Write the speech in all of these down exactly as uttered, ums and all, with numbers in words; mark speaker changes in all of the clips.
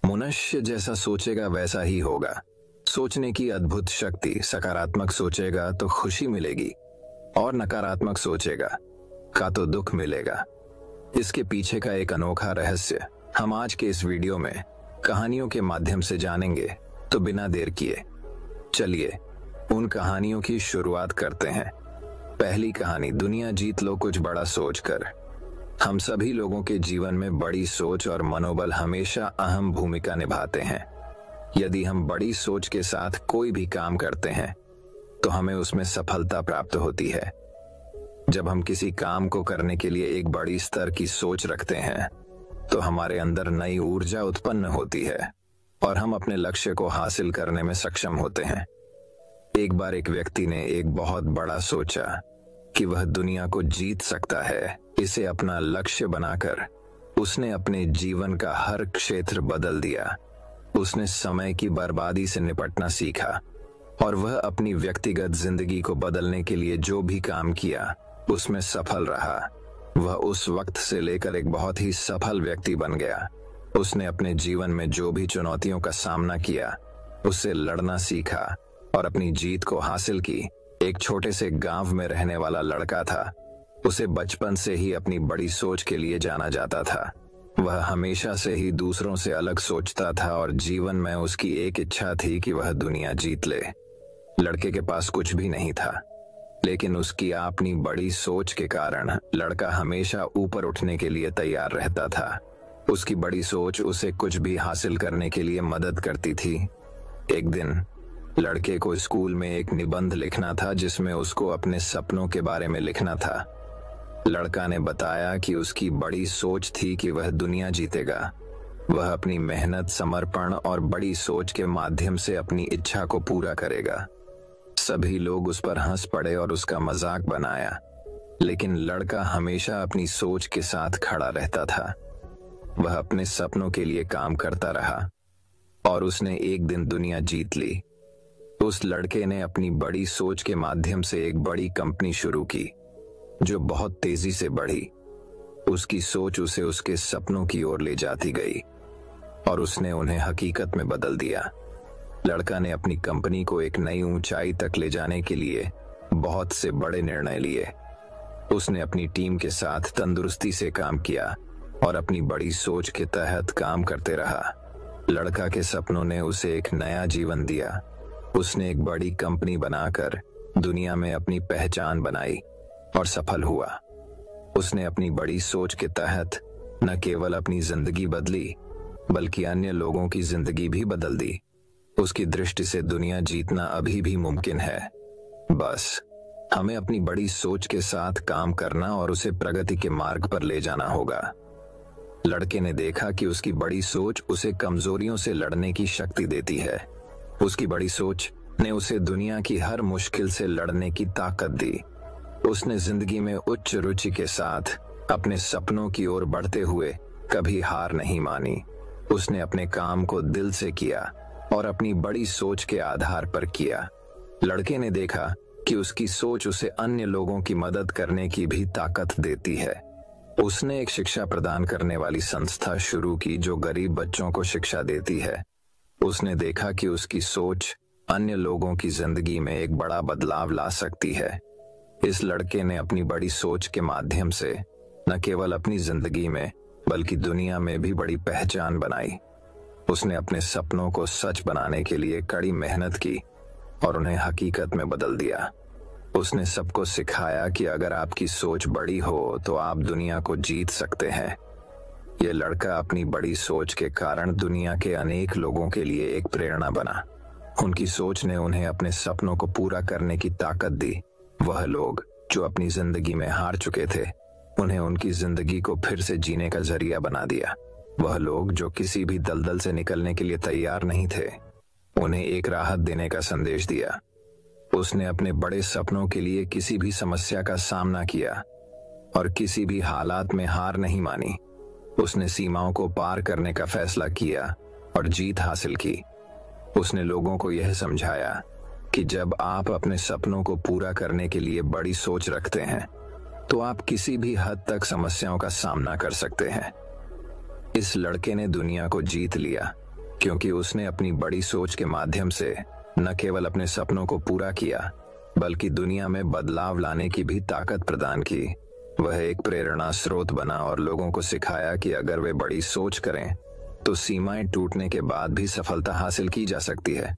Speaker 1: मनुष्य जैसा सोचेगा वैसा ही होगा। सोचने की अद्भुत शक्ति। सकारात्मक सोचेगा तो खुशी मिलेगी और नकारात्मक सोचेगा का तो दुख मिलेगा। इसके पीछे का एक अनोखा रहस्य हम आज के इस वीडियो में कहानियों के माध्यम से जानेंगे। तो बिना देर किए चलिए उन कहानियों की शुरुआत करते हैं। पहली कहानी, दुनिया जीत लो कुछ बड़ा सोचकर। हम सभी लोगों के जीवन में बड़ी सोच और मनोबल हमेशा अहम भूमिका निभाते हैं। यदि हम बड़ी सोच के साथ कोई भी काम करते हैं तो हमें उसमें सफलता प्राप्त होती है। जब हम किसी काम को करने के लिए एक बड़ी स्तर की सोच रखते हैं तो हमारे अंदर नई ऊर्जा उत्पन्न होती है और हम अपने लक्ष्य को हासिल करने में सक्षम होते हैं। एक बार एक व्यक्ति ने एक बहुत बड़ा सोचा कि वह दुनिया को जीत सकता है। इसे अपना लक्ष्य बनाकर उसने अपने जीवन का हर क्षेत्र बदल दिया। उसने समय की बर्बादी से निपटना सीखा और वह अपनी व्यक्तिगत जिंदगी को बदलने के लिए जो भी काम किया उसमें सफल रहा। वह उस वक्त से लेकर एक बहुत ही सफल व्यक्ति बन गया। उसने अपने जीवन में जो भी चुनौतियों का सामना किया उससे लड़ना सीखा और अपनी जीत को हासिल की। एक छोटे से गांव में रहने वाला लड़का था। उसे बचपन से ही अपनी बड़ी सोच के लिए जाना जाता था। वह हमेशा से ही दूसरों से अलग सोचता था और जीवन में उसकी एक इच्छा थी कि वह दुनिया जीत ले। लड़के के पास कुछ भी नहीं था, लेकिन उसकी अपनी बड़ी सोच के कारण लड़का हमेशा ऊपर उठने के लिए तैयार रहता था। उसकी बड़ी सोच उसे कुछ भी हासिल करने के लिए मदद करती थी। एक दिन लड़के को स्कूल में एक निबंध लिखना था जिसमें उसको अपने सपनों के बारे में लिखना था। लड़का ने बताया कि उसकी बड़ी सोच थी कि वह दुनिया जीतेगा। वह अपनी मेहनत, समर्पण और बड़ी सोच के माध्यम से अपनी इच्छा को पूरा करेगा। सभी लोग उस पर हंस पड़े और उसका मजाक बनाया, लेकिन लड़का हमेशा अपनी सोच के साथ खड़ा रहता था। वह अपने सपनों के लिए काम करता रहा और उसने एक दिन दुनिया जीत ली। उस लड़के ने अपनी बड़ी सोच के माध्यम से एक बड़ी कंपनी शुरू की जो बहुत तेजी से बढ़ी। उसकी सोच उसे उसके सपनों की ओर ले जाती गई और उसने उन्हें हकीकत में बदल दिया। लड़का ने अपनी कंपनी को एक नई ऊंचाई तक ले जाने के लिए बहुत से बड़े निर्णय लिए। उसने अपनी टीम के साथ तंदुरुस्ती से काम किया और अपनी बड़ी सोच के तहत काम करते रहा। लड़का के सपनों ने उसे एक नया जीवन दिया। उसने एक बड़ी कंपनी बनाकर दुनिया में अपनी पहचान बनाई और सफल हुआ। उसने अपनी बड़ी सोच के तहत न केवल अपनी जिंदगी बदली बल्कि अन्य लोगों की जिंदगी भी बदल दी। उसकी दृष्टि से दुनिया जीतना अभी भी मुमकिन है। बस हमें अपनी बड़ी सोच के साथ काम करना और उसे प्रगति के मार्ग पर ले जाना होगा। लड़के ने देखा कि उसकी बड़ी सोच उसे कमजोरियों से लड़ने की शक्ति देती है। उसकी बड़ी सोच ने उसे दुनिया की हर मुश्किल से लड़ने की ताकत दी। उसने जिंदगी में उच्च रुचि के साथ अपने सपनों की ओर बढ़ते हुए कभी हार नहीं मानी। उसने अपने काम को दिल से किया और अपनी बड़ी सोच के आधार पर किया। लड़के ने देखा कि उसकी सोच उसे अन्य लोगों की मदद करने की भी ताकत देती है। उसने एक शिक्षा प्रदान करने वाली संस्था शुरू की जो गरीब बच्चों को शिक्षा देती है। उसने देखा कि उसकी सोच अन्य लोगों की जिंदगी में एक बड़ा बदलाव ला सकती है। इस लड़के ने अपनी बड़ी सोच के माध्यम से न केवल अपनी जिंदगी में बल्कि दुनिया में भी बड़ी पहचान बनाई। उसने अपने सपनों को सच बनाने के लिए कड़ी मेहनत की और उन्हें हकीकत में बदल दिया। उसने सबको सिखाया कि अगर आपकी सोच बड़ी हो तो आप दुनिया को जीत सकते हैं। यह लड़का अपनी बड़ी सोच के कारण दुनिया के अनेक लोगों के लिए एक प्रेरणा बना। उनकी सोच ने उन्हें अपने सपनों को पूरा करने की ताकत दी। वह लोग जो अपनी जिंदगी में हार चुके थे उन्हें उनकी जिंदगी को फिर से जीने का जरिया बना दिया। वह लोग जो किसी भी दलदल से निकलने के लिए तैयार नहीं थे उन्हें एक राहत देने का संदेश दिया। उसने अपने बड़े सपनों के लिए किसी भी समस्या का सामना किया और किसी भी हालात में हार नहीं मानी। उसने सीमाओं को पार करने का फैसला किया और जीत हासिल की। उसने लोगों को यह समझाया कि जब आप अपने सपनों को पूरा करने के लिए बड़ी सोच रखते हैं तो आप किसी भी हद तक समस्याओं का सामना कर सकते हैं। इस लड़के ने दुनिया को जीत लिया क्योंकि उसने अपनी बड़ी सोच के माध्यम से न केवल अपने सपनों को पूरा किया बल्कि दुनिया में बदलाव लाने की भी ताकत प्रदान की। वह एक प्रेरणा स्रोत बना और लोगों को सिखाया कि अगर वे बड़ी सोच करें तो सीमाएं टूटने के बाद भी सफलता हासिल की जा सकती है।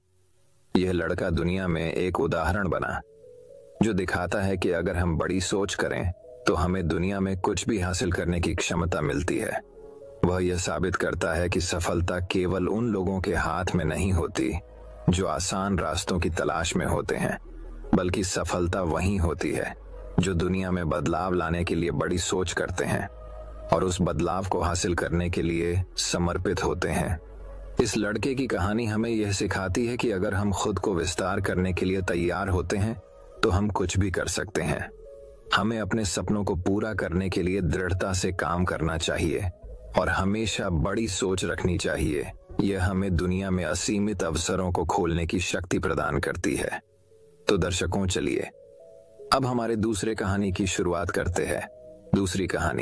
Speaker 1: यह लड़का दुनिया में एक उदाहरण बना जो दिखाता है कि अगर हम बड़ी सोच करें तो हमें दुनिया में कुछ भी हासिल करने की क्षमता मिलती है। वह यह साबित करता है कि सफलता केवल उन लोगों के हाथ में नहीं होती जो आसान रास्तों की तलाश में होते हैं, बल्कि सफलता वही होती है जो दुनिया में बदलाव लाने के लिए बड़ी सोच करते हैं और उस बदलाव को हासिल करने के लिए समर्पित होते हैं। इस लड़के की कहानी हमें यह सिखाती है कि अगर हम खुद को विस्तार करने के लिए तैयार होते हैं तो हम कुछ भी कर सकते हैं। हमें अपने सपनों को पूरा करने के लिए दृढ़ता से काम करना चाहिए और हमेशा बड़ी सोच रखनी चाहिए। यह हमें दुनिया में असीमित अवसरों को खोलने की शक्ति प्रदान करती है। तो दर्शकों, चलिए अब हमारे दूसरे कहानी की शुरुआत करते हैं। दूसरी कहानी,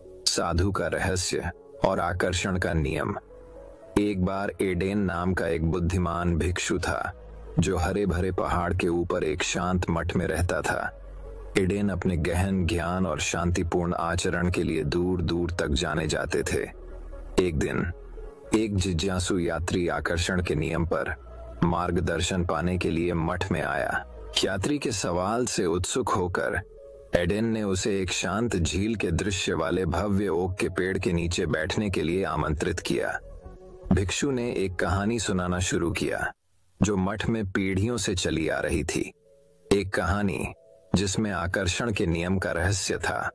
Speaker 1: साधु का रहस्य और आकर्षण का नियम। एक बार एडेन नाम का एक बुद्धिमान भिक्षु था जो हरे भरे पहाड़ के ऊपर एक शांत मठ में रहता था। एडेन अपने गहन ज्ञान और शांतिपूर्ण आचरण के लिए दूर दूर तक जाने जाते थे। एक दिन एक जिज्ञासु यात्री आकर्षण के नियम पर मार्गदर्शन पाने के लिए मठ में आया। यात्री के सवाल से उत्सुक होकर एडेन ने उसे एक शांत झील के दृश्य वाले भव्य ओक के पेड़ के नीचे बैठने के लिए आमंत्रित किया। भिक्षु ने एक कहानी सुनाना शुरू किया जो मठ में पीढ़ियों से चली आ रही थी। एक कहानी जिसमें आकर्षण के नियम का रहस्य था।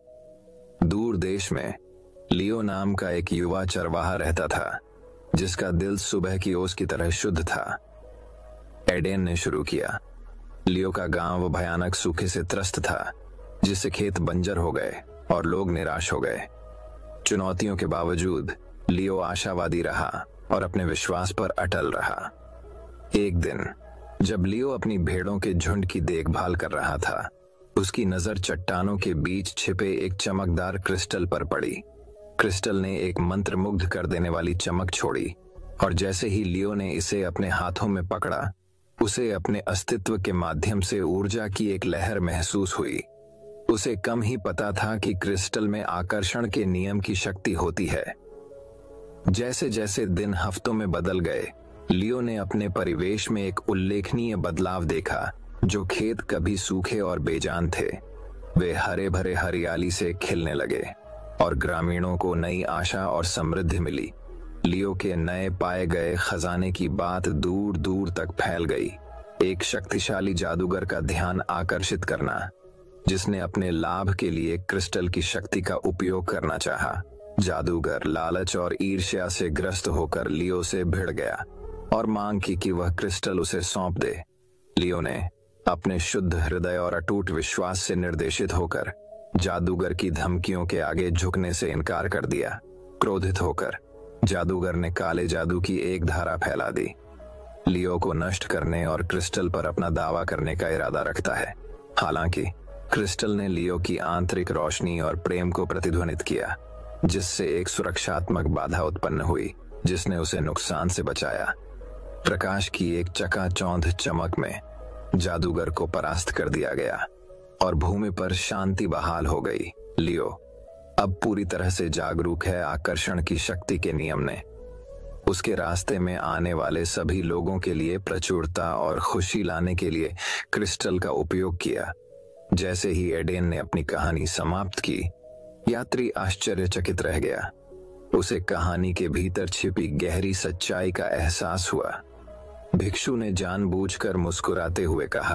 Speaker 1: दूर देश में लियो नाम का एक युवा चरवाहा रहता था जिसका दिल सुबह की ओस की तरह शुद्ध था। एडेन ने शुरू किया। लियो का गांव भयानक सूखे से त्रस्त था जिससे खेत बंजर हो गए और लोग निराश हो गए। चुनौतियों के बावजूद लियो आशावादी रहा और अपने विश्वास पर अटल रहा। एक दिन जब लियो अपनी भेड़ों के झुंड की देखभाल कर रहा था, उसकी नजर चट्टानों के बीच छिपे एक चमकदार क्रिस्टल पर पड़ी। क्रिस्टल ने एक मंत्रमुग्ध कर देने वाली चमक छोड़ी और जैसे ही लियो ने इसे अपने हाथों में पकड़ा, उसे अपने अस्तित्व के माध्यम से ऊर्जा की एक लहर महसूस हुई। उसे कम ही पता था कि क्रिस्टल में आकर्षण के नियम की शक्ति होती है। जैसे जैसे दिन हफ्तों में बदल गए, लियो ने अपने परिवेश में एक उल्लेखनीय बदलाव देखा। जो खेत कभी सूखे और बेजान थे, वे हरे भरे हरियाली से खिलने लगे और ग्रामीणों को नई आशा और समृद्धि मिली। लियो के नए पाए गए खजाने की बात दूर दूर तक फैल गई। एक शक्तिशाली जादूगर का ध्यान आकर्षित करना, जिसने अपने लाभ के लिए क्रिस्टल की शक्ति का उपयोग करना चाहा। जादूगर लालच और ईर्ष्या से ग्रस्त होकर लियो से भिड़ गया और मांग की कि वह क्रिस्टल उसे सौंप दे। लियो ने अपने शुद्ध हृदय और अटूट विश्वास से निर्देशित होकर जादूगर की धमकियों के आगे झुकने से इनकार कर दिया। क्रोधित होकर जादूगर ने काले जादू की एक धारा फैला दी। लियो को नष्ट करने और क्रिस्टल पर अपना दावा करने का इरादा रखता है। हालांकि क्रिस्टल ने लियो की आंतरिक रोशनी और प्रेम को प्रतिध्वनित किया, जिससे एक सुरक्षात्मक बाधा उत्पन्न हुई जिसने उसे नुकसान से बचाया। प्रकाश की एक चकाचौंध चमक में जादूगर को परास्त कर दिया गया और भूमि पर शांति बहाल हो गई। लियो अब पूरी तरह से जागरूक है आकर्षण की शक्ति के नियम ने उसके रास्ते में आने वाले सभी लोगों के लिए प्रचुरता और खुशी लाने के लिए क्रिस्टल का उपयोग किया। जैसे ही एडेन ने अपनी कहानी समाप्त की, यात्री आश्चर्यचकित रह गया। उसे कहानी के भीतर छिपी गहरी सच्चाई का एहसास हुआ। भिक्षु ने जानबूझकर मुस्कुराते हुए कहा,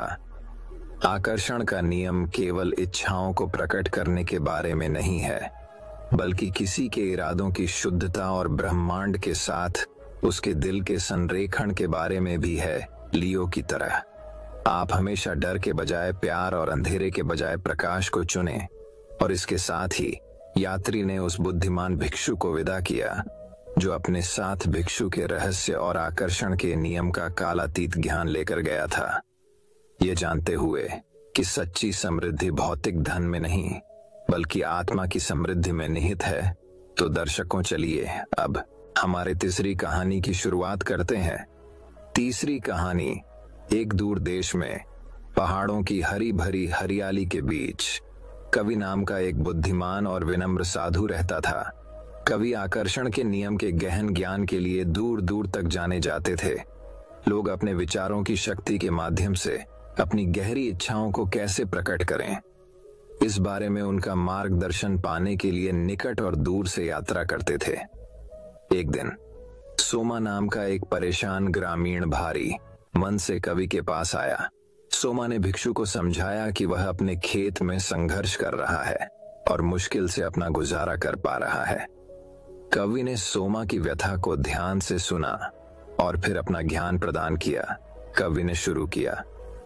Speaker 1: आकर्षण का नियम केवल इच्छाओं को प्रकट करने के बारे में नहीं है, बल्कि किसी के इरादों की शुद्धता और ब्रह्मांड के साथ उसके दिल के संरेखण के बारे में भी है। लियो की तरह आप हमेशा डर के बजाय प्यार और अंधेरे के बजाय प्रकाश को चुने। और इसके साथ ही यात्री ने उस बुद्धिमान भिक्षु को विदा किया जो अपने साथ भिक्षु के रहस्य और आकर्षण के नियम का कालातीत ज्ञान लेकर गया था, ये जानते हुए कि सच्ची समृद्धि भौतिक धन में नहीं बल्कि आत्मा की समृद्धि में निहित है। तो दर्शकों, चलिए अब हमारे तीसरी कहानी की शुरुआत करते हैं। तीसरी कहानी, एक दूर देश में पहाड़ों की हरी भरी हरियाली के बीच कवि नाम का एक बुद्धिमान और विनम्र साधु रहता था। कवि आकर्षण के नियम के गहन ज्ञान के लिए दूर दूर तक जाने जाते थे। लोग अपने विचारों की शक्ति के माध्यम से अपनी गहरी इच्छाओं को कैसे प्रकट करें, इस बारे में उनका मार्गदर्शन पाने के लिए निकट और दूर से यात्रा करते थे। एक दिन सोमा नाम का एक परेशान ग्रामीण भारी मन से कवि के पास आया। सोमा ने भिक्षु को समझाया कि वह अपने खेत में संघर्ष कर रहा है और मुश्किल से अपना गुजारा कर पा रहा है। कवि ने सोमा की व्यथा को ध्यान से सुना और फिर अपना ज्ञान प्रदान किया। कवि ने शुरू किया,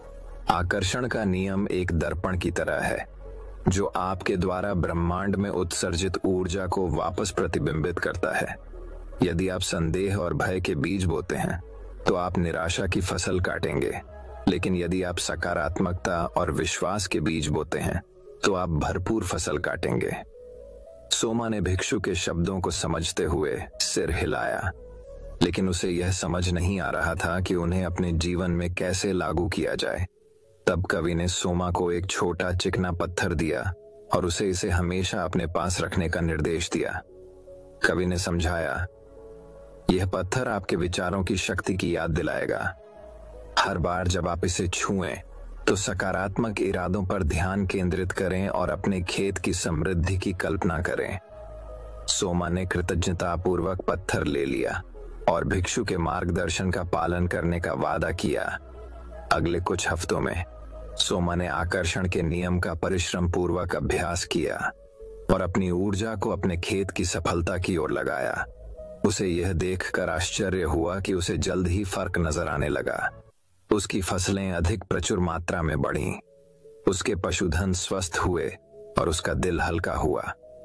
Speaker 1: आकर्षण का नियम एक दर्पण की तरह है जो आपके द्वारा ब्रह्मांड में उत्सर्जित ऊर्जा को वापस प्रतिबिंबित करता है। यदि आप संदेह और भय के बीज बोते हैं तो आप निराशा की फसल काटेंगे, लेकिन यदि आप सकारात्मकता और विश्वास के बीज बोते हैं तो आप भरपूर फसल काटेंगे। सोमा ने भिक्षु के शब्दों को समझते हुए सिर हिलाया, लेकिन उसे यह समझ नहीं आ रहा था कि उन्हें अपने जीवन में कैसे लागू किया जाए। तब कवि ने सोमा को एक छोटा चिकना पत्थर दिया और उसे इसे हमेशा अपने पास रखने का निर्देश दिया। कवि ने समझाया, यह पत्थर आपके विचारों की शक्ति की याद दिलाएगा। हर बार जब आप इसे छुएं तो सकारात्मक इरादों पर ध्यान केंद्रित करें और अपने खेत की समृद्धि की कल्पना करें। सोमा ने कृतज्ञतापूर्वक पत्थर ले लिया और भिक्षु के मार्गदर्शन का पालन करने का वादा किया। अगले कुछ हफ्तों में सोमा ने आकर्षण के नियम का परिश्रम पूर्वक अभ्यास किया और अपनी ऊर्जा को अपने खेत की सफलता की ओर लगाया। उसे यह देखकर आश्चर्य हुआ कि उसे जल्द ही फर्क नजर आने लगा। उसकी फसलें अधिक प्रचुर मात्रा में बढ़ीं, उसके पशुधन स्वस्थ हुए और उसका दिल हल्का हुआ।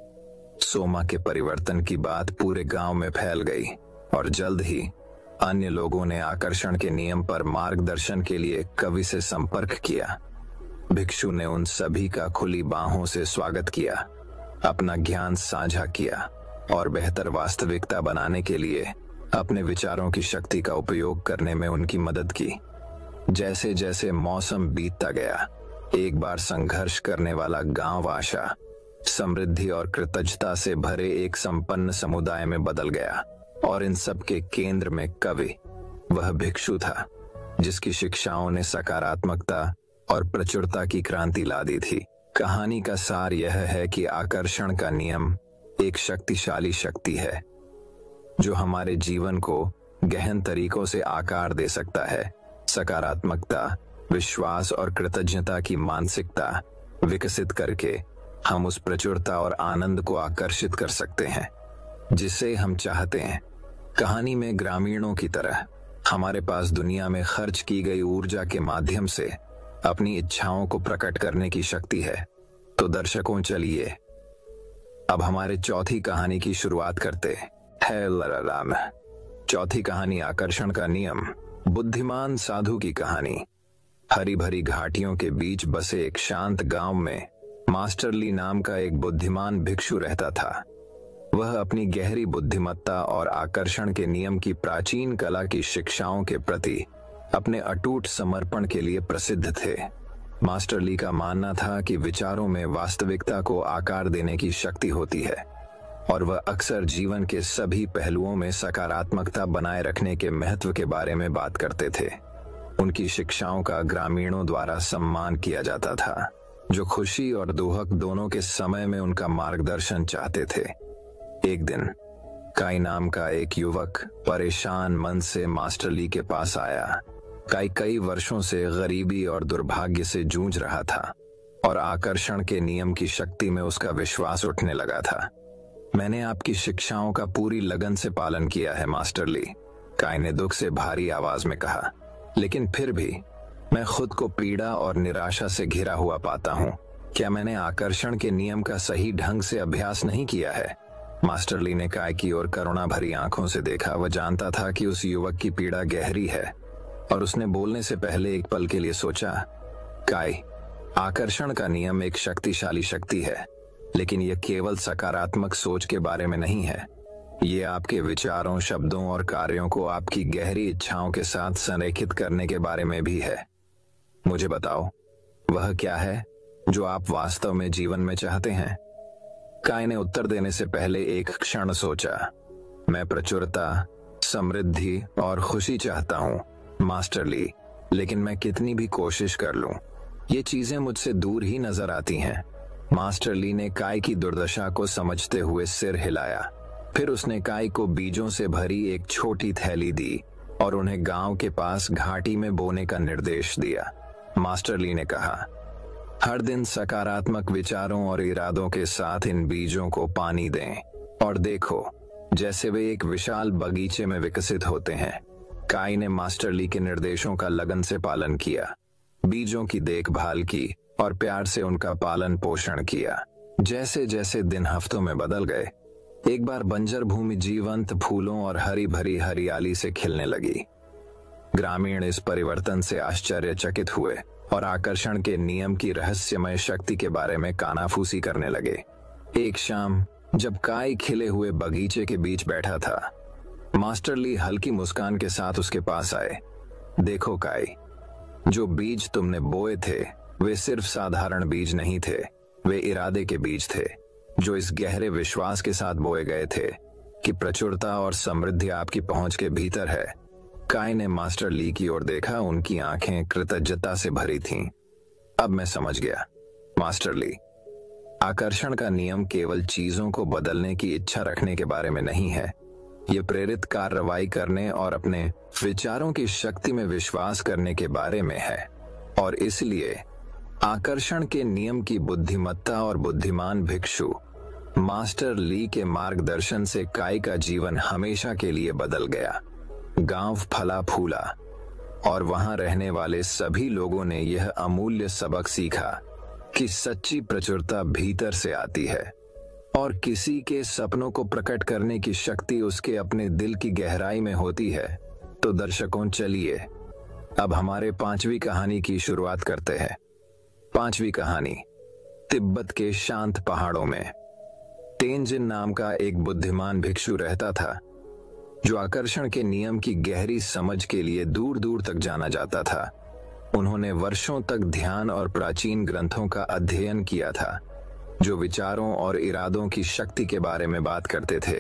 Speaker 1: सोमा के परिवर्तन की बात पूरे गांव में फैल गई और जल्द ही अन्य लोगों ने आकर्षण के नियम पर मार्गदर्शन के लिए कवि से संपर्क किया। भिक्षु ने उन सभी का खुली बाहों से स्वागत किया, अपना ज्ञान साझा किया और बेहतर वास्तविकता बनाने के लिए अपने विचारों की शक्ति का उपयोग करने में उनकी मदद की। जैसे जैसे मौसम बीतता गया, एक बार संघर्ष करने वाला गांव आशा, समृद्धि और कृतज्ञता से भरे एक संपन्न समुदाय में बदल गया और इन सब के केंद्र में कवि, वह भिक्षु था जिसकी शिक्षाओं ने सकारात्मकता और प्रचुरता की क्रांति ला दी थी। कहानी का सार यह है कि आकर्षण का नियम एक शक्तिशाली शक्ति है जो हमारे जीवन को गहन तरीकों से आकार दे सकता है। सकारात्मकता, विश्वास और कृतज्ञता की मानसिकता विकसित करके हम उस प्रचुरता और आनंद को आकर्षित कर सकते हैं जिसे हम चाहते हैं। कहानी में ग्रामीणों की तरह हमारे पास दुनिया में खर्च की गई ऊर्जा के माध्यम से अपनी इच्छाओं को प्रकट करने की शक्ति है। तो दर्शकों, चलिए अब हमारे चौथी कहानी की शुरुआत करते हैं। लराम। चौथी कहानी, आकर्षण का नियम। बुद्धिमान साधु की कहानी। हरी भरी घाटियों के बीच बसे एक शांत गांव में मास्टर ली नाम का एक बुद्धिमान भिक्षु रहता था। वह अपनी गहरी बुद्धिमत्ता और आकर्षण के नियम की प्राचीन कला की शिक्षाओं के प्रति अपने अटूट समर्पण के लिए प्रसिद्ध थे। मास्टर ली का मानना था कि विचारों में वास्तविकता को आकार देने की शक्ति होती है और वह अक्सर जीवन के सभी पहलुओं में सकारात्मकता बनाए रखने के महत्व के बारे में बात करते थे। उनकी शिक्षाओं का ग्रामीणों द्वारा सम्मान किया जाता था, जो खुशी और दुख दोनों के समय में उनका मार्गदर्शन चाहते थे। एक दिन काई नाम का एक युवक परेशान मन से मास्टर ली के पास आया। काई कई वर्षों से गरीबी और दुर्भाग्य से जूझ रहा था और आकर्षण के नियम की शक्ति में उसका विश्वास उठने लगा था। मैंने आपकी शिक्षाओं का पूरी लगन से पालन किया है मास्टर ली, काई ने दुख से भारी आवाज में कहा, लेकिन फिर भी मैं खुद को पीड़ा और निराशा से घिरा हुआ पाता हूँ। क्या मैंने आकर्षण के नियम का सही ढंग से अभ्यास नहीं किया है? मास्टर ली ने काई की ओर करुणा भरी आंखों से देखा। वह जानता था कि उस युवक की पीड़ा गहरी है और उसने बोलने से पहले एक पल के लिए सोचा, काई, आकर्षण का नियम एक शक्तिशाली शक्ति है, लेकिन यह केवल सकारात्मक सोच के बारे में नहीं है। ये आपके विचारों, शब्दों और कार्यों को आपकी गहरी इच्छाओं के साथ संरेखित करने के बारे में भी है। मुझे बताओ, वह क्या है जो आप वास्तव में जीवन में चाहते हैं? काई ने उत्तर देने से पहले एक क्षण सोचा। मैं प्रचुरता, समृद्धि और खुशी चाहता हूं मास्टर ली, लेकिन मैं कितनी भी कोशिश कर लूं, ये चीजें मुझसे दूर ही नजर आती हैं। मास्टर ली ने काई की दुर्दशा को समझते हुए सिर हिलाया। फिर उसने काई को बीजों से भरी एक छोटी थैली दी और उन्हें गांव के पास घाटी में बोने का निर्देश दिया। मास्टर ली ने कहा, हर दिन सकारात्मक विचारों और इरादों के साथ इन बीजों को पानी दें और देखो जैसे वे एक विशाल बगीचे में विकसित होते हैं। काई ने मास्टर ली के निर्देशों का लगन से पालन किया, बीजों की देखभाल की और प्यार से उनका पालन पोषण किया। जैसे जैसे दिन हफ्तों में बदल गए, एक बार बंजर भूमि जीवंत फूलों और हरी भरी हरियाली से खिलने लगी। ग्रामीण इस परिवर्तन से आश्चर्यचकित हुए और आकर्षण के नियम की रहस्यमय शक्ति के बारे में कानाफूसी करने लगे। एक शाम जब काई खिले हुए बगीचे के बीच बैठा था, मास्टर ली हल्की मुस्कान के साथ उसके पास आए। देखो काई, जो बीज तुमने बोए थे वे सिर्फ साधारण बीज नहीं थे, वे इरादे के बीज थे, जो इस गहरे विश्वास के साथ बोए गए थे कि प्रचुरता और समृद्धि आपकी पहुंच के भीतर है। काई ने मास्टर ली की ओर देखा, उनकी आंखें कृतज्ञता से भरी थीं। अब मैं समझ गया मास्टर ली, आकर्षण का नियम केवल चीजों को बदलने की इच्छा रखने के बारे में नहीं है, ये प्रेरित कार्रवाई करने और अपने विचारों की शक्ति में विश्वास करने के बारे में है। और इसलिए आकर्षण के नियम की बुद्धिमत्ता और बुद्धिमान भिक्षु मास्टर ली के मार्गदर्शन से काई का जीवन हमेशा के लिए बदल गया। गांव फला फूला और वहां रहने वाले सभी लोगों ने यह अमूल्य सबक सीखा कि सच्ची प्रचुरता भीतर से आती है और किसी के सपनों को प्रकट करने की शक्ति उसके अपने दिल की गहराई में होती है। तो दर्शकों, चलिए अब हमारे पांचवी कहानी की शुरुआत करते हैं। पांचवी कहानी, तिब्बत के शांत पहाड़ों में तेंजिन नाम का एक बुद्धिमान भिक्षु रहता था, जो आकर्षण के नियम की गहरी समझ के लिए दूर दूर तक जाना जाता था। उन्होंने वर्षों तक ध्यान और प्राचीन ग्रंथों का अध्ययन किया था, जो विचारों और इरादों की शक्ति के बारे में बात करते थे।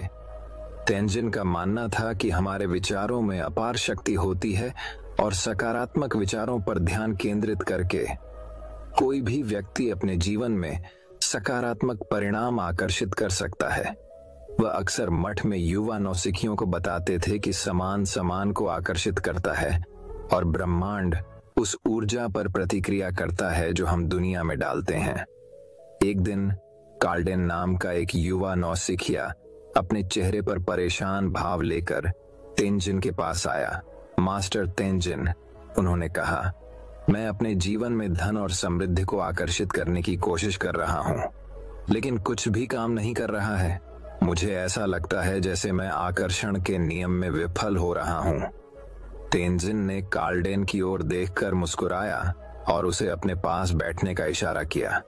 Speaker 1: तेंजिन का मानना था कि हमारे विचारों में अपार शक्ति होती है और सकारात्मक विचारों पर ध्यान केंद्रित करके कोई भी व्यक्ति अपने जीवन में सकारात्मक परिणाम आकर्षित कर सकता है। वह अक्सर मठ में युवा नौसिखियों को बताते थे कि समान समान को आकर्षित करता है और ब्रह्मांड उस ऊर्जा पर प्रतिक्रिया करता है जो हम दुनिया में डालते हैं। एक दिन कार्डेन नाम का एक युवा नौसिखिया अपने चेहरे पर परेशान भाव लेकर तेंजिन के पास आया। मास्टर तेंजिन, उन्होंने कहा, मैं अपने जीवन में धन और समृद्धि को आकर्षित करने की कोशिश कर रहा हूँ, लेकिन कुछ भी काम नहीं कर रहा है। मुझे ऐसा लगता है जैसे मैं आकर्षण के नियम में विफल हो रहा हूँ। तेंजिन ने कार्डेन की ओर देखकर मुस्कुराया और उसे अपने पास बैठने का इशारा किया।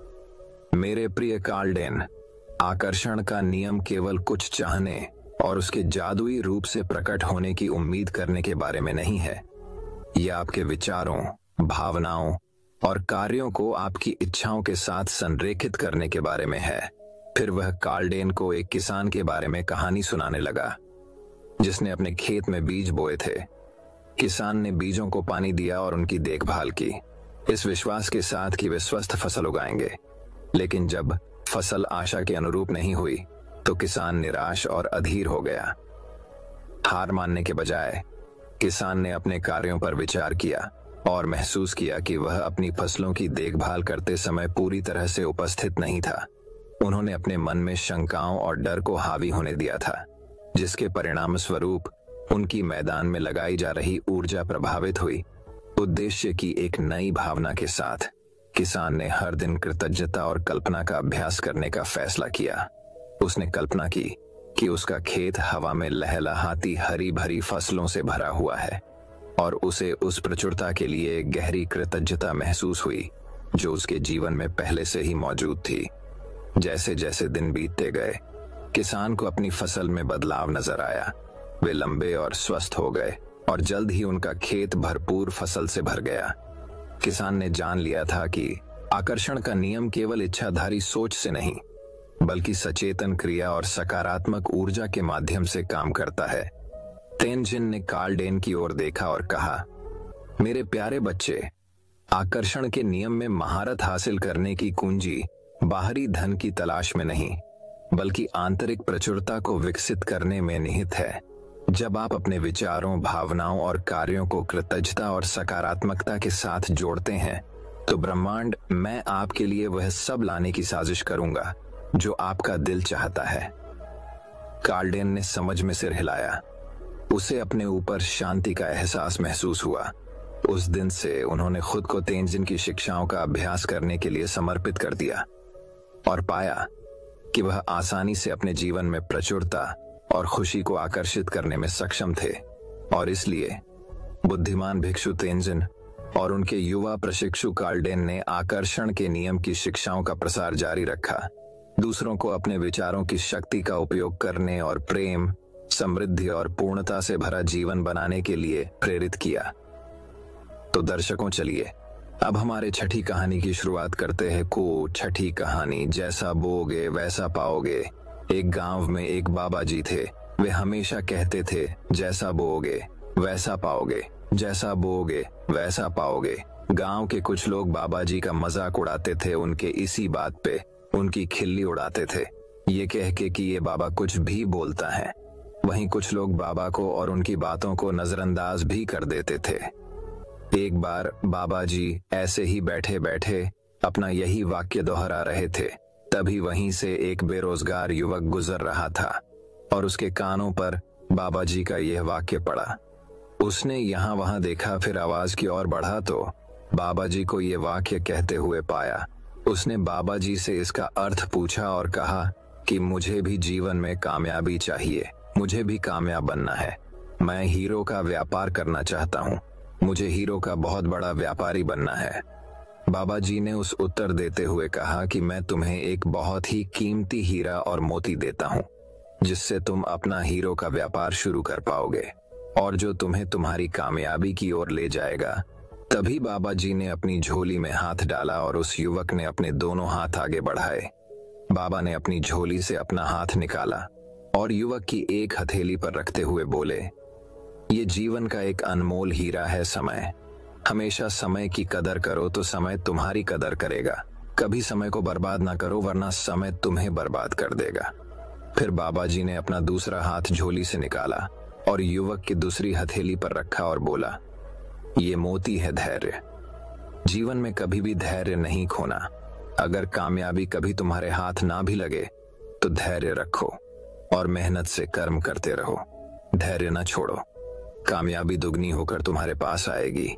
Speaker 1: मेरे प्रिय कार्डेन, आकर्षण का नियम केवल कुछ चाहने और उसके जादुई रूप से प्रकट होने की उम्मीद करने के बारे में नहीं है। यह आपके विचारों, भावनाओं और कार्यों को आपकी इच्छाओं के साथ संरेखित करने के बारे में है। फिर वह कार्डेन को एक किसान के बारे में कहानी सुनाने लगा, जिसने अपने खेत में बीज बोए थे। किसान ने बीजों को पानी दिया और उनकी देखभाल की, इस विश्वास के साथ कि वे स्वस्थ फसल उगाएंगे। लेकिन जब फसल आशा के अनुरूप नहीं हुई, तो किसान निराश और अधीर हो गया। हार मानने के बजाय किसान ने अपने कार्यों पर विचार किया और महसूस किया कि वह अपनी फसलों की देखभाल करते समय पूरी तरह से उपस्थित नहीं था। उन्होंने अपने मन में शंकाओं और डर को हावी होने दिया था, जिसके परिणाम स्वरूप उनकी मैदान में लगाई जा रही ऊर्जा प्रभावित हुई। उद्देश्य की एक नई भावना के साथ किसान ने हर दिन कृतज्ञता और कल्पना का अभ्यास करने का फैसला किया। उसने कल्पना की कि उसका खेत हवा में लहलहाती हरी भरी फसलों से भरा हुआ है और उसे उस प्रचुरता के लिए एक गहरी कृतज्ञता महसूस हुई जो उसके जीवन में पहले से ही मौजूद थी। जैसे जैसे दिन बीतते गए, किसान को अपनी फसल में बदलाव नजर आया। वे लंबे और स्वस्थ हो गए और जल्द ही उनका खेत भरपूर फसल से भर गया। किसान ने जान लिया था कि आकर्षण का नियम केवल इच्छाधारी सोच से नहीं, बल्कि सचेतन क्रिया और सकारात्मक ऊर्जा के माध्यम से काम करता है। तेनजिन ने कार्ल डेन की ओर देखा और कहा, मेरे प्यारे बच्चे, आकर्षण के नियम में महारत हासिल करने की कुंजी बाहरी धन की तलाश में नहीं, बल्कि आंतरिक प्रचुरता को विकसित करने में निहित है। जब आप अपने विचारों, भावनाओं और कार्यों को कृतज्ञता और सकारात्मकता के साथ जोड़ते हैं, तो ब्रह्मांड मैं आपके लिए वह सब लाने की साजिश करूंगा जो आपका दिल चाहता है। कार्ल डेन ने समझ में सिर हिलाया। उसे अपने ऊपर शांति का एहसास महसूस हुआ। उस दिन से उन्होंने खुद को तेनजिन की शिक्षाओं का अभ्यास करने के लिए समर्पित कर दिया और पाया कि वह आसानी से अपने जीवन में प्रचुरता और खुशी को आकर्षित करने में सक्षम थे। और इसलिए बुद्धिमान भिक्षु तेनजिन और उनके युवा प्रशिक्षु कार्ल डेन ने आकर्षण के नियम की शिक्षाओं का प्रसार जारी रखा, दूसरों को अपने विचारों की शक्ति का उपयोग करने और प्रेम, समृद्धि और पूर्णता से भरा जीवन बनाने के लिए प्रेरित किया। तो दर्शकों, चलिए अब हमारे छठी कहानी की शुरुआत करते हैं। को छठी कहानी, जैसा बोओगे वैसा पाओगे। एक गांव में एक बाबा जी थे। वे हमेशा कहते थे, जैसा बोओगे वैसा पाओगे, जैसा बोओगे वैसा पाओगे। गांव के कुछ लोग बाबा जी का मजाक उड़ाते थे, उनके इसी बात पे उनकी खिल्ली उड़ाते थे, ये कह के कि ये बाबा कुछ भी बोलता है। वहीं कुछ लोग बाबा को और उनकी बातों को नजरअंदाज भी कर देते थे। एक बार बाबा जी ऐसे ही बैठे बैठे अपना यही वाक्य दोहरा रहे थे। तभी वहीं से एक बेरोजगार युवक गुजर रहा था और उसके कानों पर बाबा जी का यह वाक्य पड़ा। उसने यहाँ वहां देखा, फिर आवाज की ओर बढ़ा तो बाबा जी को यह वाक्य कहते हुए पाया। उसने बाबा जी से इसका अर्थ पूछा और कहा कि मुझे भी जीवन में कामयाबी चाहिए, मुझे भी कामयाब बनना है। मैं हीरो का व्यापार करना चाहता हूँ, मुझे हीरो का बहुत बड़ा व्यापारी बनना है। बाबा जी ने उस उत्तर देते हुए कहा कि मैं तुम्हें एक बहुत ही कीमती हीरा और मोती देता हूँ, जिससे तुम अपना हीरो का व्यापार शुरू कर पाओगे और जो तुम्हें तुम्हारी कामयाबी की ओर ले जाएगा। तभी बाबा जी ने अपनी झोली में हाथ डाला और उस युवक ने अपने दोनों हाथ आगे बढ़ाए। बाबा ने अपनी झोली से अपना हाथ निकाला और युवक की एक हथेली पर रखते हुए बोले, ये जीवन का एक अनमोल हीरा है, समय। हमेशा समय की कदर करो तो समय तुम्हारी कदर करेगा। कभी समय को बर्बाद ना करो, वरना समय तुम्हें बर्बाद कर देगा। फिर बाबा जी ने अपना दूसरा हाथ झोली से निकाला और युवक की दूसरी हथेली पर रखा और बोला, ये मोती है धैर्य। जीवन में कभी भी धैर्य नहीं खोना। अगर कामयाबी कभी तुम्हारे हाथ ना भी लगे तो धैर्य रखो और मेहनत से कर्म करते रहो। धैर्य न छोड़ो, कामयाबी दुगनी होकर तुम्हारे पास आएगी।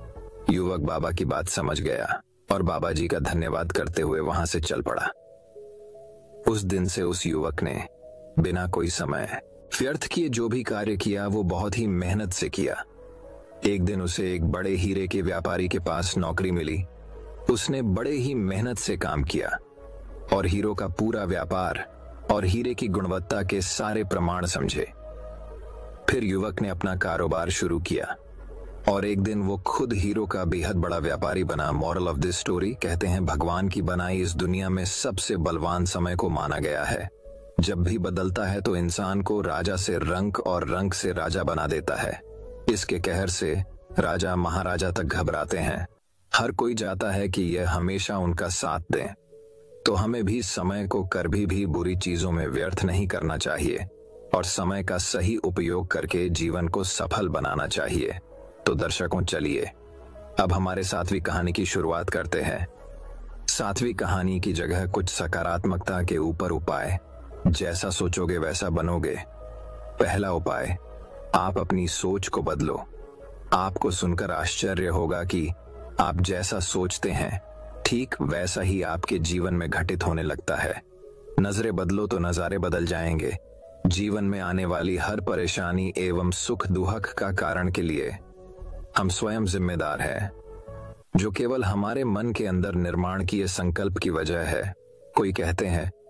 Speaker 1: युवक बाबा की बात समझ गया और बाबा जी का धन्यवाद करते हुए वहां से चल पड़ा। उस दिन से उस युवक ने बिना कोई समय व्यर्थ किए जो भी कार्य किया वो बहुत ही मेहनत से किया। एक दिन उसे एक बड़े हीरे के व्यापारी के पास नौकरी मिली। उसने बड़े ही मेहनत से काम किया और हीरो का पूरा व्यापार और हीरे की गुणवत्ता के सारे प्रमाण समझे। फिर युवक ने अपना कारोबार शुरू किया और एक दिन वो खुद हीरो का बेहद बड़ा व्यापारी बना। मॉरल ऑफ दिस स्टोरी, कहते हैं भगवान की बनाई इस दुनिया में सबसे बलवान समय को माना गया है। जब भी बदलता है तो इंसान को राजा से रंक और रंक से राजा बना देता है। इसके कहर से राजा महाराजा तक घबराते हैं। हर कोई चाहता है कि यह हमेशा उनका साथ दें। तो हमें भी समय को कभी भी बुरी चीजों में व्यर्थ नहीं करना चाहिए और समय का सही उपयोग करके जीवन को सफल बनाना चाहिए। तो दर्शकों, चलिए अब हमारे सातवीं कहानी की शुरुआत करते हैं। सातवीं कहानी की जगह कुछ सकारात्मकता के ऊपर उपाय। जैसा सोचोगे वैसा बनोगे। पहला उपाय, आप अपनी सोच को बदलो। आपको सुनकर आश्चर्य होगा कि आप जैसा सोचते हैं ठीक वैसा ही आपके जीवन में घटित होने लगता है। नजरें बदलो तो नजारे बदल जाएंगे। जीवन में आने वाली हर परेशानी एवं सुख दुख का कारण के लिए हम स्वयं जिम्मेदार हैं, जो केवल हमारे मन के अंदर निर्माण किए संकल्प की वजह है। कोई कहते हैं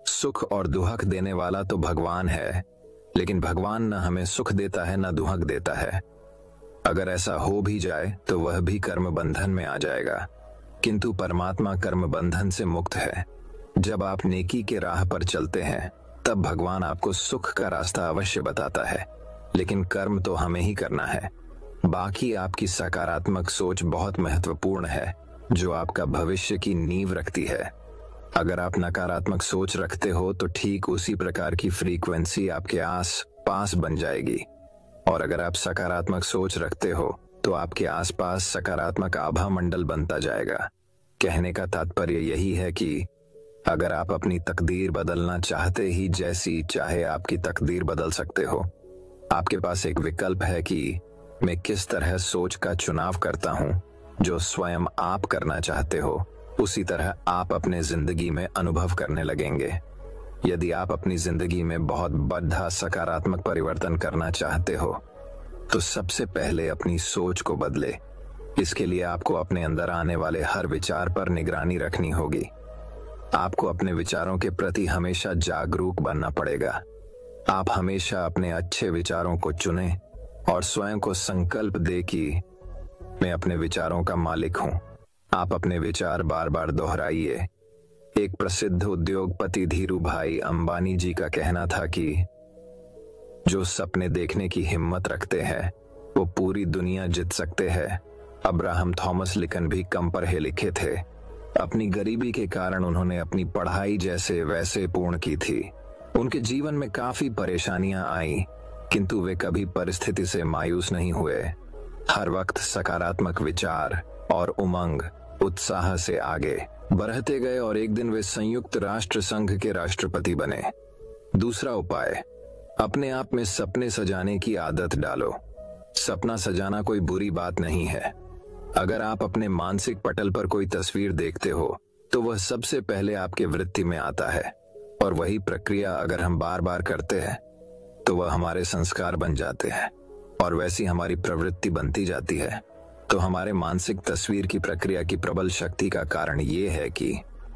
Speaker 1: सुख और दुहक देने वाला तो भगवान है, लेकिन भगवान न हमें सुख देता है न दुहक देता है। अगर ऐसा हो भी जाए तो वह भी कर्म बंधन में आ जाएगा, किंतु परमात्मा कर्म बंधन से मुक्त है। जब आप नेकी के राह पर चलते हैं तब भगवान आपको सुख का रास्ता अवश्य बताता है, लेकिन कर्म तो हमें ही करना है। बाकी आपकी सकारात्मक सोच बहुत महत्वपूर्ण है, जो आपका भविष्य की नींव रखती है। अगर आप नकारात्मक सोच रखते हो तो ठीक उसी प्रकार की फ्रीक्वेंसी आपके आस पास बन जाएगी, और अगर आप सकारात्मक सोच रखते हो तो आपके आसपास सकारात्मक आभा मंडल बनता जाएगा। कहने का तात्पर्य यही है कि अगर आप अपनी तकदीर बदलना चाहते ही जैसी चाहे आपकी तकदीर बदल सकते हो। आपके पास एक विकल्प है कि मैं किस तरह सोच का चुनाव करता हूं। जो स्वयं आप करना चाहते हो उसी तरह आप अपने जिंदगी में अनुभव करने लगेंगे। यदि आप अपनी जिंदगी में बहुत बड़ा सकारात्मक परिवर्तन करना चाहते हो तो सबसे पहले अपनी सोच को बदले। इसके लिए आपको अपने अंदर आने वाले हर विचार पर निगरानी रखनी होगी। आपको अपने विचारों के प्रति हमेशा जागरूक बनना पड़ेगा। आप हमेशा अपने अच्छे विचारों को चुनें और स्वयं को संकल्प दे कि मैं अपने विचारों का मालिक हूं। आप अपने विचार बार बार दोहराइए। एक प्रसिद्ध उद्योगपति धीरू भाई अंबानी जी का कहना था कि जो सपने देखने की हिम्मत रखते हैं वो पूरी दुनिया जीत सकते हैं। अब्राहम थॉमस लिंकन भी कम पढ़े लिखे थे। अपनी गरीबी के कारण उन्होंने अपनी पढ़ाई जैसे वैसे पूर्ण की थी। उनके जीवन में काफी परेशानियां आई, किंतु वे कभी परिस्थिति से मायूस नहीं हुए। हर वक्त सकारात्मक विचार और उमंग उत्साह से आगे बढ़ते गए और एक दिन वे संयुक्त राष्ट्र संघ के राष्ट्रपति बने। दूसरा उपाय, अपने आप में सपने सजाने की आदत डालो। सपना सजाना कोई बुरी बात नहीं है। अगर आप अपने मानसिक पटल पर कोई तस्वीर देखते हो तो वह सबसे पहले आपके वृत्ति में आता है, और वही प्रक्रिया अगर हम बार बार करते हैं तो वह हमारे संस्कार बन जाते हैं और वैसी हमारी प्रवृत्ति बनती जाती है। तो हमारे मानसिक तस्वीर की प्रक्रिया की प्रबल शक्ति का कारण ये है कि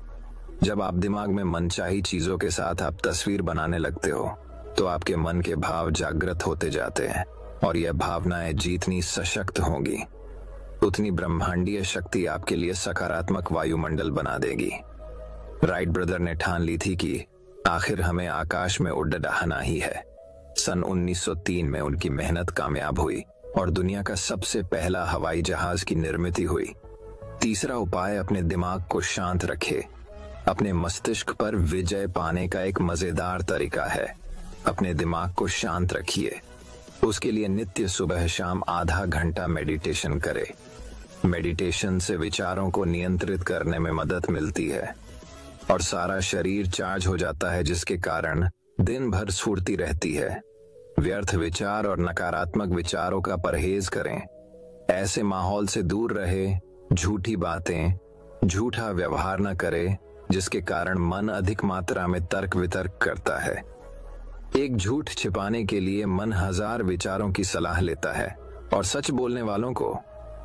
Speaker 1: जब आप दिमाग में मनचाही चीजों के साथ आप तस्वीर बनाने लगते हो तो आपके मन के भाव जागृत होते जाते हैं, और यह भावनाएं जितनी सशक्त होंगी उतनी ब्रह्मांडीय शक्ति आपके लिए सकारात्मक वायुमंडल बना देगी। राइट ब्रदर ने ठान ली थी कि आखिर हमें आकाश में उड़ना ही है। सन उन्नीस सौ तीन में उनकी मेहनत कामयाब हुई और दुनिया का सबसे पहला हवाई जहाज की निर्मित हुई। तीसरा उपाय, अपने दिमाग को शांत रखे। अपने मस्तिष्क पर विजय पाने का एक मजेदार तरीका है, अपने दिमाग को शांत रखिए। उसके लिए नित्य सुबह शाम आधा घंटा मेडिटेशन करें। मेडिटेशन से विचारों को नियंत्रित करने में मदद मिलती है और सारा शरीर चार्ज हो जाता है, जिसके कारण दिन भर स्फूर्ति रहती है। व्यर्थ विचार और नकारात्मक विचारों का परहेज करें। ऐसे माहौल से दूर रहे, झूठी बातें, झूठा व्यवहार न करें जिसके कारण मन अधिक मात्रा में तर्क वितर्क करता है। एक झूठ छिपाने के लिए मन हजार विचारों की सलाह लेता है और सच बोलने वालों को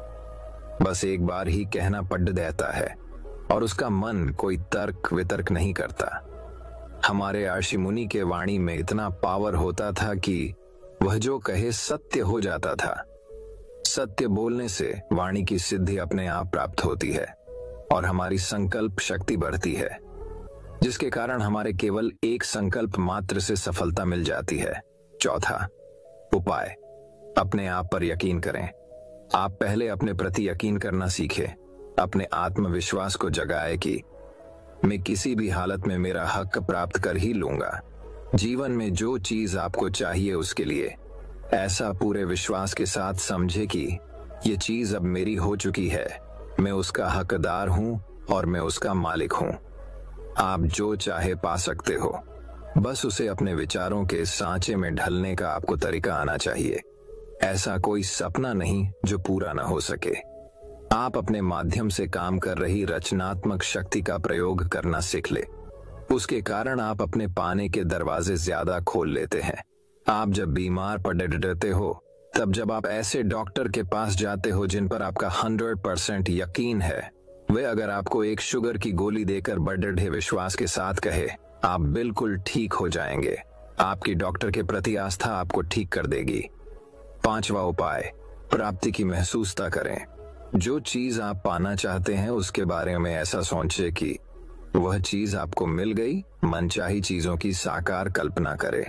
Speaker 1: बस एक बार ही कहना पड़ देता है और उसका मन कोई तर्क वितर्क नहीं करता। हमारे आर्षि मुनि के वाणी में इतना पावर होता था कि वह जो कहे सत्य हो जाता था। सत्य बोलने से वाणी की सिद्धि अपने आप प्राप्त होती है और हमारी संकल्प शक्ति बढ़ती है, जिसके कारण हमारे केवल एक संकल्प मात्र से सफलता मिल जाती है। चौथा उपाय, अपने आप पर यकीन करें। आप पहले अपने प्रति यकीन करना सीखें। अपने आत्मविश्वास को जगाए कि मैं किसी भी हालत में मेरा हक प्राप्त कर ही लूंगा। जीवन में जो चीज आपको चाहिए उसके लिए ऐसा पूरे विश्वास के साथ समझे कि ये चीज अब मेरी हो चुकी है, मैं उसका हकदार हूं और मैं उसका मालिक हूं। आप जो चाहे पा सकते हो, बस उसे अपने विचारों के सांचे में ढलने का आपको तरीका आना चाहिए। ऐसा कोई सपना नहीं जो पूरा ना हो सके। आप अपने माध्यम से काम कर रही रचनात्मक शक्ति का प्रयोग करना सीख ले। उसके कारण आप अपने पाने के दरवाजे ज्यादा खोल लेते हैं। आप जब बीमार पड़े डरते हो, तब जब आप ऐसे डॉक्टर के पास जाते हो जिन पर आपका हंड्रेड परसेंट यकीन है, वे अगर आपको एक शुगर की गोली देकर बड़े विश्वास के साथ कहे आप बिल्कुल ठीक हो जाएंगे। आपकी डॉक्टर के प्रति आस्था आपको ठीक कर देगी। पांचवा उपाय, प्राप्ति की महसूसता करें। जो चीज आप पाना चाहते हैं उसके बारे में ऐसा सोचें कि वह चीज आपको मिल गई। मनचाही चीजों की साकार कल्पना करें।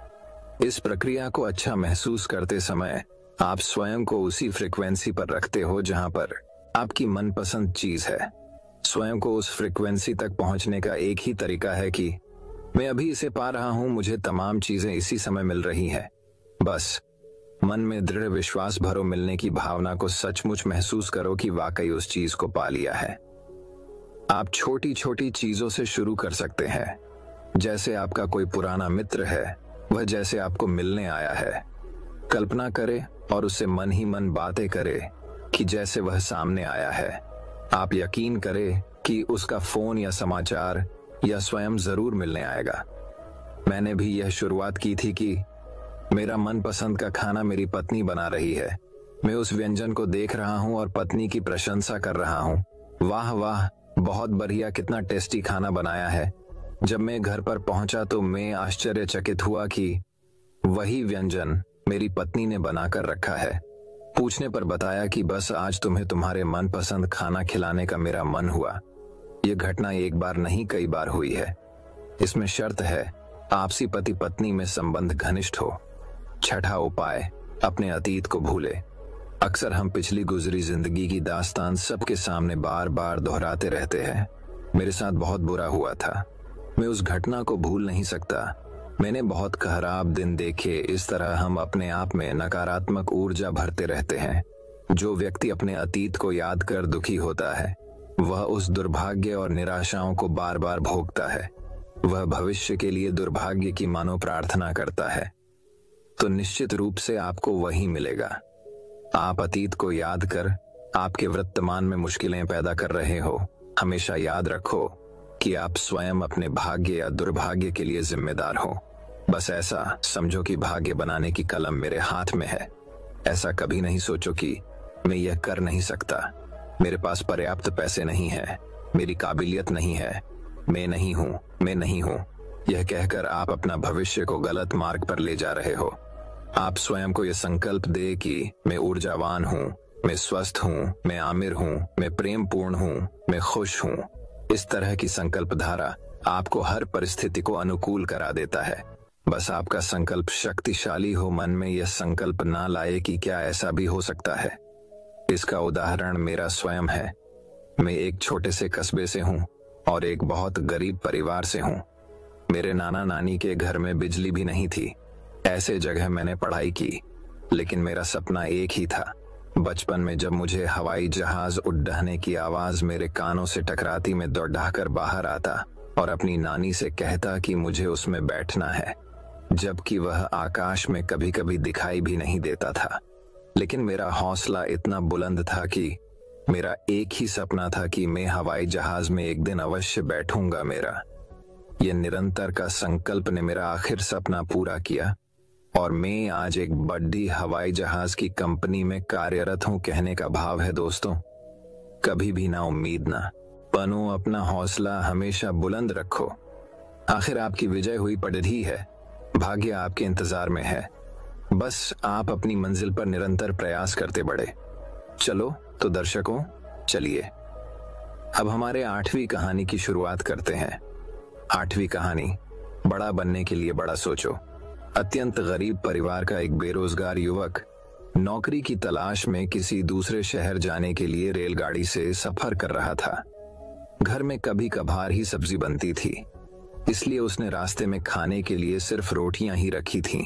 Speaker 1: इस प्रक्रिया को अच्छा महसूस करते समय आप स्वयं को उसी फ्रीक्वेंसी पर रखते हो जहां पर आपकी मनपसंद चीज है। स्वयं को उस फ्रीक्वेंसी तक पहुंचने का एक ही तरीका है कि मैं अभी इसे पा रहा हूं, मुझे तमाम चीजें इसी समय मिल रही हैं। बस मन में दृढ़ विश्वास भरो, मिलने की भावना को सचमुच महसूस करो कि वाकई उस चीज को पा लिया है। आप छोटी छोटी चीजों से शुरू कर सकते हैं। जैसे आपका कोई पुराना मित्र है, वह जैसे आपको मिलने आया है। कल्पना करें और उससे मन ही मन बातें करें कि जैसे वह सामने आया है। आप यकीन करें कि उसका फोन या समाचार या स्वयं जरूर मिलने आएगा। मैंने भी यह शुरुआत की थी कि मेरा मनपसंद का खाना मेरी पत्नी बना रही है। मैं उस व्यंजन को देख रहा हूं और पत्नी की प्रशंसा कर रहा हूं। वाह वाह, बहुत बढ़िया, कितना टेस्टी खाना बनाया है। जब मैं घर पर पहुंचा तो मैं आश्चर्यचकित हुआ कि वही व्यंजन मेरी पत्नी ने बनाकर रखा है। पूछने पर बताया कि बस आज तुम्हें तुम्हारे मनपसंद खाना खिलाने का मेरा मन हुआ। यह घटना एक बार नहीं कई बार हुई है। इसमें शर्त है आपसी पति पत्नी में संबंध घनिष्ठ हो। छठा उपाय, अपने अतीत को भूले। अक्सर हम पिछली गुजरी जिंदगी की दास्तान सबके सामने बार बार दोहराते रहते हैं। मेरे साथ बहुत बुरा हुआ था, मैं उस घटना को भूल नहीं सकता। मैंने बहुत खराब दिन देखे। इस तरह हम अपने आप में नकारात्मक ऊर्जा भरते रहते हैं। जो व्यक्ति अपने अतीत को याद कर दुखी होता है, वह उस दुर्भाग्य और निराशाओं को बार बार भोगता है। वह भविष्य के लिए दुर्भाग्य की मानो प्रार्थना करता है, तो निश्चित रूप से आपको वही मिलेगा। आप अतीत को याद कर आपके वर्तमान में मुश्किलें पैदा कर रहे हो। हमेशा याद रखो कि आप स्वयं अपने भाग्य या दुर्भाग्य के लिए जिम्मेदार हो। बस ऐसा समझो कि भाग्य बनाने की कलम मेरे हाथ में है। ऐसा कभी नहीं सोचो कि मैं यह कर नहीं सकता, मेरे पास पर्याप्त पैसे नहीं है, मेरी काबिलियत नहीं है, मैं नहीं हूं, मैं नहीं हूं। यह कहकर आप अपना भविष्य को गलत मार्ग पर ले जा रहे हो। आप स्वयं को यह संकल्प दे कि मैं ऊर्जावान हूं, मैं स्वस्थ हूं, मैं आमिर हूं, मैं प्रेम पूर्ण हूं, मैं खुश हूं। इस तरह की संकल्प धारा आपको हर परिस्थिति को अनुकूल करा देता है। बस आपका संकल्प शक्तिशाली हो। मन में यह संकल्प ना लाए कि क्या ऐसा भी हो सकता है। इसका उदाहरण मेरा स्वयं है। मैं एक छोटे से कस्बे से हूं और एक बहुत गरीब परिवार से हूं। मेरे नाना नानी के घर में बिजली भी नहीं थी। ऐसे जगह मैंने पढ़ाई की, लेकिन मेरा सपना एक ही था। बचपन में जब मुझे हवाई जहाज उड़ने की आवाज मेरे कानों से टकराती, मैं दौड़ाकर बाहर आता और अपनी नानी से कहता कि मुझे उसमें बैठना है, जबकि वह आकाश में कभी कभी दिखाई भी नहीं देता था। लेकिन मेरा हौसला इतना बुलंद था कि मेरा एक ही सपना था कि मैं हवाई जहाज में एक दिन अवश्य बैठूंगा। मेरा यह निरंतर का संकल्प ने मेरा आखिर सपना पूरा किया और मैं आज एक बड़ी हवाई जहाज की कंपनी में कार्यरत हूं। कहने का भाव है दोस्तों, कभी भी ना उम्मीद ना बनो, अपना हौसला हमेशा बुलंद रखो। आखिर आपकी विजय हुई पड़ रही है, भाग्य आपके इंतजार में है। बस आप अपनी मंजिल पर निरंतर प्रयास करते बढ़े। चलो तो दर्शकों, चलिए अब हमारे आठवीं कहानी की शुरुआत करते हैं। आठवीं कहानी, बड़ा बनने के लिए बड़ा सोचो। अत्यंत गरीब परिवार का एक बेरोजगार युवक नौकरी की तलाश में किसी दूसरे शहर जाने के लिए रेलगाड़ी से सफर कर रहा था। घर में कभी कभार ही सब्जी बनती थी, इसलिए उसने रास्ते में खाने के लिए सिर्फ रोटियां ही रखी थीं।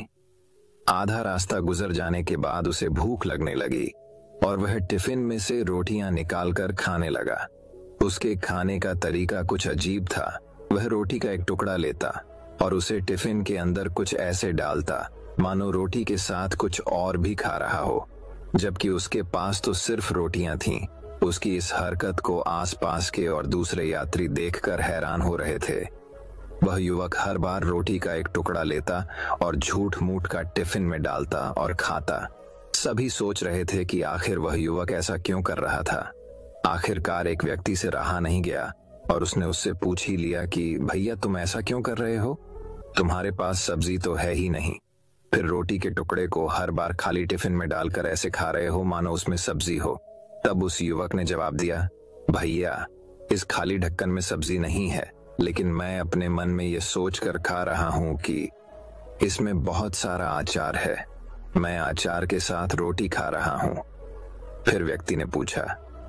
Speaker 1: आधा रास्ता गुजर जाने के बाद उसे भूख लगने लगी और वह टिफिन में से रोटियां निकालकर खाने लगा। उसके खाने का तरीका कुछ अजीब था। वह रोटी का एक टुकड़ा लेता और उसे टिफिन के अंदर कुछ ऐसे डालता मानो रोटी के साथ कुछ और भी खा रहा हो, जबकि उसके पास तो सिर्फ रोटियां थीं। उसकी इस हरकत को आसपास के और दूसरे यात्री देखकर हैरान हो रहे थे। वह युवक हर बार रोटी का एक टुकड़ा लेता और झूठ मूठ का टिफिन में डालता और खाता। सभी सोच रहे थे कि आखिर वह युवक ऐसा क्यों कर रहा था। आखिरकार एक व्यक्ति से रहा नहीं गया। और उसने उससे पूछ ही लिया कि भैया तुम ऐसा क्यों कर रहे हो, तुम्हारे पास सब्जी तो है ही नहीं, फिर रोटी के टुकड़े को हर बार खाली टिफिन में डालकर ऐसे खा रहे हो मानो उसमें सब्जी हो। तब उस युवक ने जवाब दिया, भैया इस खाली ढक्कन में सब्जी नहीं है, लेकिन मैं अपने मन में ये सोच कर खा रहा हूं कि इसमें बहुत सारा अचार है, मैं अचार के साथ रोटी खा रहा हूं। फिर व्यक्ति ने पूछा,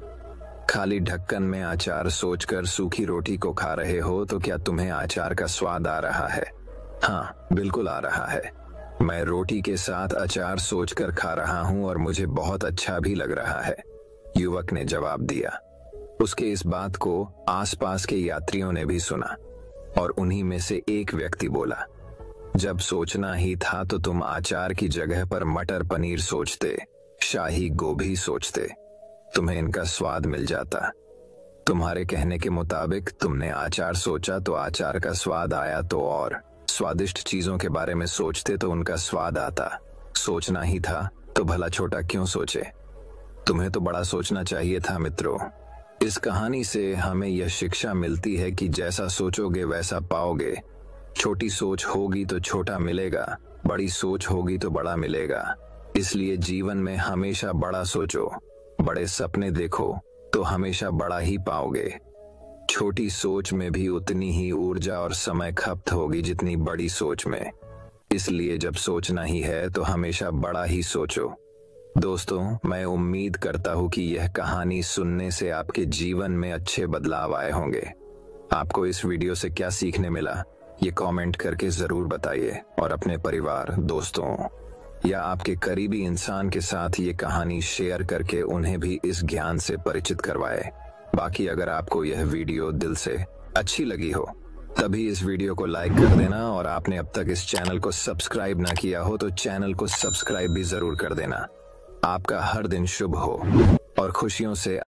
Speaker 1: खाली ढक्कन में अचार सोचकर सूखी रोटी को खा रहे हो तो क्या तुम्हें अचार का स्वाद आ रहा है? हाँ बिल्कुल आ रहा है, मैं रोटी के साथ अचार सोचकर खा रहा हूं और मुझे बहुत अच्छा भी लग रहा है, युवक ने जवाब दिया। उसके इस बात को आसपास के यात्रियों ने भी सुना और उन्हीं में से एक व्यक्ति बोला, जब सोचना ही था तो तुम अचार की जगह पर मटर पनीर सोचते, शाही गोभी सोचते, तुम्हें इनका स्वाद मिल जाता। तुम्हारे कहने के मुताबिक तुमने अचार सोचा तो अचार का स्वाद आया, तो और स्वादिष्ट चीजों के बारे में सोचते तो उनका स्वाद आता। सोचना ही था तो भला छोटा क्यों सोचे, तुम्हें तो बड़ा सोचना चाहिए था मित्रों। इस कहानी से हमें यह शिक्षा मिलती है कि जैसा सोचोगे वैसा पाओगे। छोटी सोच होगी तो छोटा मिलेगा, बड़ी सोच होगी तो बड़ा मिलेगा। इसलिए जीवन में हमेशा बड़ा सोचो, बड़े सपने देखो तो हमेशा बड़ा ही पाओगे। छोटी सोच में भी उतनी ही ऊर्जा और समय खपत होगी जितनी बड़ी सोच में। इसलिए जब सोचना ही है तो हमेशा बड़ा ही सोचो। दोस्तों, मैं उम्मीद करता हूं कि यह कहानी सुनने से आपके जीवन में अच्छे बदलाव आए होंगे। आपको इस वीडियो से क्या सीखने मिला, ये कमेंट करके जरूर बताइए और अपने परिवार, दोस्तों या आपके करीबी इंसान के साथ ये कहानी शेयर करके उन्हें भी इस ज्ञान से परिचित करवाए। बाकी अगर आपको यह वीडियो दिल से अच्छी लगी हो तभी इस वीडियो को लाइक कर देना, और आपने अब तक इस चैनल को सब्सक्राइब ना किया हो तो चैनल को सब्सक्राइब भी जरूर कर देना। आपका हर दिन शुभ हो और खुशियों से